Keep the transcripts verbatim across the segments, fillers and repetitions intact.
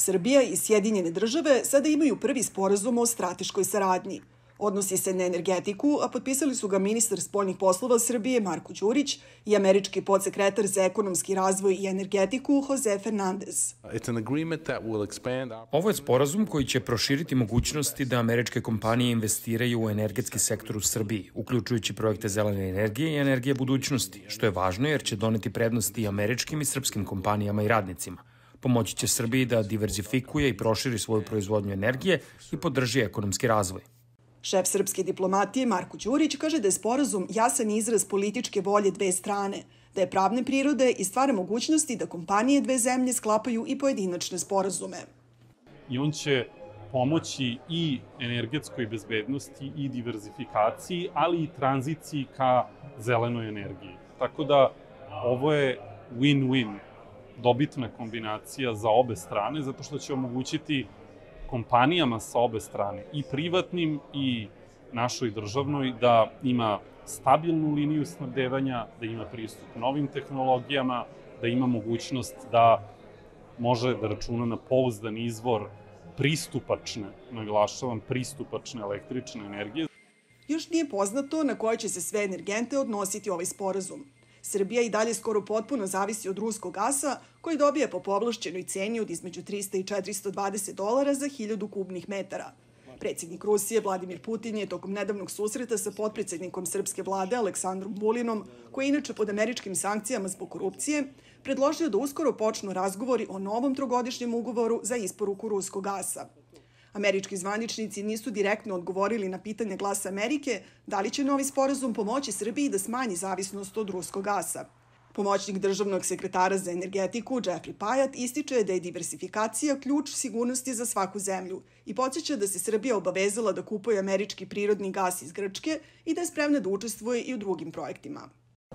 Srbija i Sjedinjene države sada imaju prvi sporazum o strateškoj saradnji. Odnosi se na energetiku, a potpisali su ga ministar spoljnih poslova Srbije Marko Đurić i američki podsekretar za ekonomski razvoj i energetiku Jose Fernandez. Ovo je sporazum koji će proširiti mogućnosti da američke kompanije investiraju u energetski sektor u Srbiji, uključujući projekte zelene energije i energije budućnosti, što je važno jer će doneti prednosti i američkim i srpskim kompanijama i radnicima. Pomoći će Srbiji da diverzifikuje i proširi svoju proizvodnju energije i podrži ekonomski razvoj. Šef srpske diplomatije Marko Đurić kaže da je sporazum jasan izraz političke volje dve strane, da je pravne prirode i stvara mogućnosti da kompanije dve zemlje sklapaju i pojedinačne sporazume. I on će pomoći i energetskoj bezbednosti i diverzifikaciji, ali i tranziciji ka zelenoj energiji. Tako da ovo je win-win, dobitna kombinacija za obe strane, zato što će omogućiti kompanijama sa obe strane, i privatnim i našoj državnoj, da ima stabilnu liniju snabdevanja, da ima pristup novim tehnologijama, da ima mogućnost da može da računa na pouzdan izvor pristupačne, naglašavam, pristupačne električne energije. Još nije poznato na koje će se sve energente odnositi ovaj sporazum. Srbija i dalje skoro potpuno zavisi od ruskog gasa, koji dobija po povlašćenoj ceni od između trista i četiristo dvadeset dolara za hiljadu kubnih metara. Predsjednik Rusije Vladimir Putin je tokom nedavnog susreta sa potpredsjednikom srpske vlade Aleksandrom Vulinom, koji je inače pod američkim sankcijama zbog korupcije, predložio da uskoro počnu razgovori o novom trogodišnjem ugovoru za isporuku ruskog gasa. Američki zvaničnici nisu direktno odgovorili na pitanje Glasa Amerike da li će novi sporazum pomoći Srbiji da smanji zavisnost od ruskog gasa. Pomoćnik državnog sekretara za energetiku Jeffrey Payat ističe da je diversifikacija ključ sigurnosti za svaku zemlju i podsjeća da se Srbija obavezala da kupuje američki prirodni gas iz Grčke i da je spremna da učestvuje i u drugim projektima.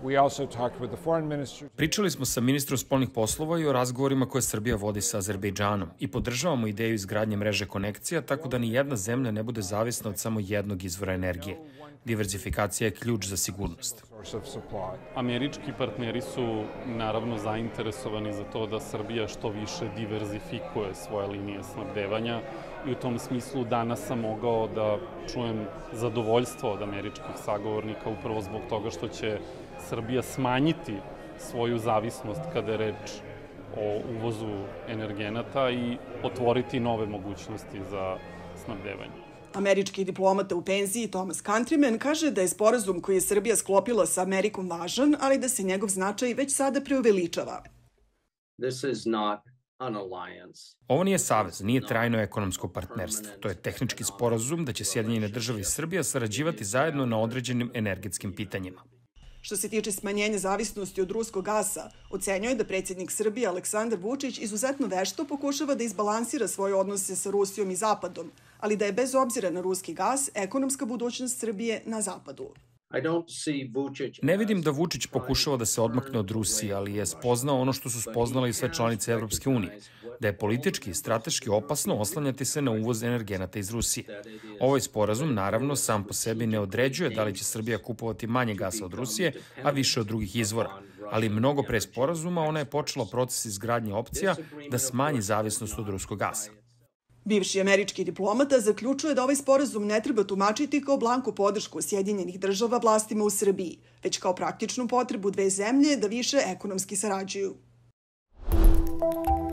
Pričali smo sa ministrom spoljnih poslova i o razgovorima koje Srbija vodi sa Azerbejdžanom i podržavamo ideju izgradnje mreže konekcija tako da ni jedna zemlja ne bude zavisna od samo jednog izvora energije. Diverzifikacija je ključ za sigurnost. Američki partneri su naravno zainteresovani za to da Srbija što više diverzifikuje svoje linije snabdevanja i u tom smislu danas sam mogao da čujem zadovoljstvo od američkih sagovornika upravo zbog toga što će Srbija smanjiti svoju zavisnost kada je reč o uvozu energenata i otvoriti nove mogućnosti za snabdevanje. Američki diplomata u penziji Thomas Countryman kaže da je sporazum koji je Srbija sklopila sa Amerikom važan, ali da se njegov značaj već sada preuveličava. Ovo nije savez, nije trajno ekonomsko partnerstvo. To je tehnički sporazum da će Sjedinjene države i Srbija sarađivati zajedno na određenim energetskim pitanjima. Što se tiče smanjenja zavisnosti od ruskog gasa, ocenjuje da predsjednik Srbije Aleksandar Vučić izuzetno vešto pokušava da izbalansira svoje odnose sa Rusijom i Zapadom, ali da je bez obzira na ruski gas ekonomska budućnost Srbije na Zapadu. Ne vidim da Vučić pokušava da se odmakne od Rusije, ali je spoznao ono što su spoznale i sve članice Evropske unije, da je politički i strateški opasno oslanjati se na uvoz energenata iz Rusije. Ovaj sporazum, naravno, sam po sebi ne određuje da li će Srbija kupovati manje gasa od Rusije, a više od drugih izvora. Ali mnogo pre sporazuma ona je počela proces izgradnje opcija da smanji zavisnost od ruskog gasa. Bivši američki diplomata zaključuje da ovaj sporazum ne treba tumačiti kao blanko podršku Sjedinjenih država vlastima u Srbiji, već kao praktičnu potrebu dve zemlje da više ekonomski sarađuju.